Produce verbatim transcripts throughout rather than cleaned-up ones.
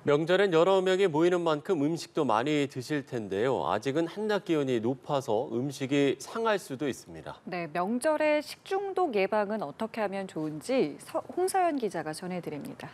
명절엔 여러 명이 모이는 만큼 음식도 많이 드실 텐데요. 아직은 한낮 기온이 높아서 음식이 상할 수도 있습니다. 네, 명절에 식중독 예방은 어떻게 하면 좋은지 서, 홍서연 기자가 전해드립니다.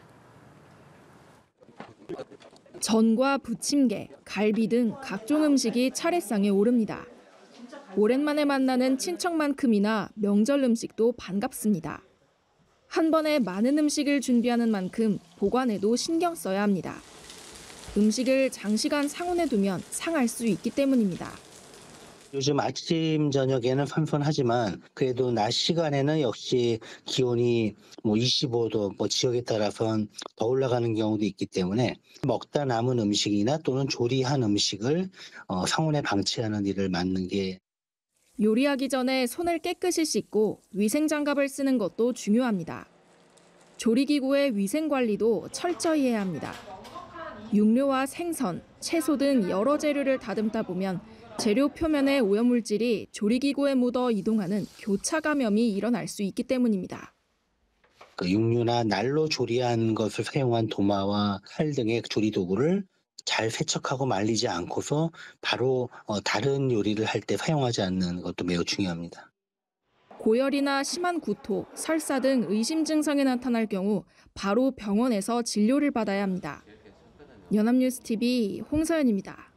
전과 부침개, 갈비 등 각종 음식이 차례상에 오릅니다. 오랜만에 만나는 친척만큼이나 명절 음식도 반갑습니다. 한 번에 많은 음식을 준비하는 만큼 보관에도 신경 써야 합니다. 음식을 장시간 상온에 두면 상할 수 있기 때문입니다. 요즘 아침, 저녁에는 선선하지만 그래도 낮 시간에는 역시 기온이 뭐 이십오 도, 뭐 지역에 따라서는 더 올라가는 경우도 있기 때문에 먹다 남은 음식이나 또는 조리한 음식을 어, 상온에 방치하는 일을 맡는 게 요리하기 전에 손을 깨끗이 씻고 위생장갑을 쓰는 것도 중요합니다. 조리기구의 위생관리도 철저히 해야 합니다. 육류와 생선, 채소 등 여러 재료를 다듬다 보면 재료 표면의 오염물질이 조리기구에 묻어 이동하는 교차 감염이 일어날 수 있기 때문입니다. 그 육류나 날로 조리한 것을 사용한 도마와 칼 등의 조리도구를 잘 세척하고 말리지 않고서 바로 다른 요리를 할 때 사용하지 않는 것도 매우 중요합니다. 고열이나 심한 구토, 설사 등 의심 증상이 나타날 경우 바로 병원에서 진료를 받아야 합니다. 연합뉴스 티비 홍서연입니다.